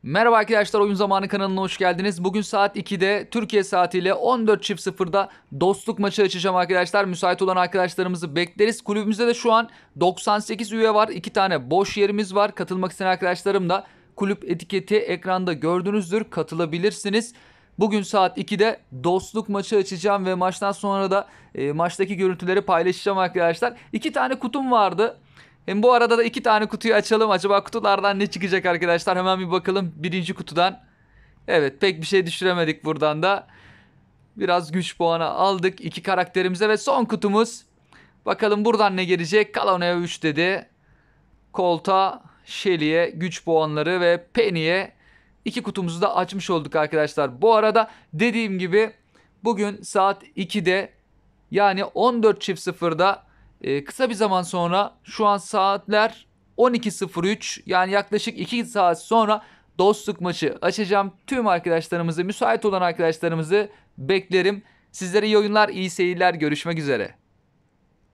Merhaba arkadaşlar, Oyun Zamanı kanalına hoş geldiniz. Bugün saat 2'de Türkiye saatiyle 14.00'da dostluk maçı açacağım arkadaşlar. Müsait olan arkadaşlarımızı bekleriz. Kulübümüzde de şu an 98 üye var. 2 tane boş yerimiz var. Katılmak isteyen arkadaşlarım da kulüp etiketi ekranda gördüğünüzdür. Katılabilirsiniz. Bugün saat 2'de dostluk maçı açacağım ve maçtan sonra da maçtaki görüntüleri paylaşacağım arkadaşlar. 2 tane kutum vardı. Hem bu arada da 2 tane kutuyu açalım. Acaba kutulardan ne çıkacak arkadaşlar? Hemen bir bakalım birinci kutudan. Evet, pek bir şey düşüremedik buradan da. Biraz güç puanı aldık 2 karakterimize ve son kutumuz. Bakalım buradan ne gelecek? Kalona'ya 3 dedi. Colt'a, Shelly'e güç puanları ve Penny'e 2 kutumuzu da açmış olduk arkadaşlar. Bu arada dediğim gibi bugün saat 2'de yani 14.00'da kısa bir zaman sonra şu an saatler 12.03 yani yaklaşık 2 saat sonra dostluk maçı açacağım. Tüm arkadaşlarımızı, müsait olan arkadaşlarımızı beklerim. Sizlere iyi oyunlar, iyi seyirler. Görüşmek üzere.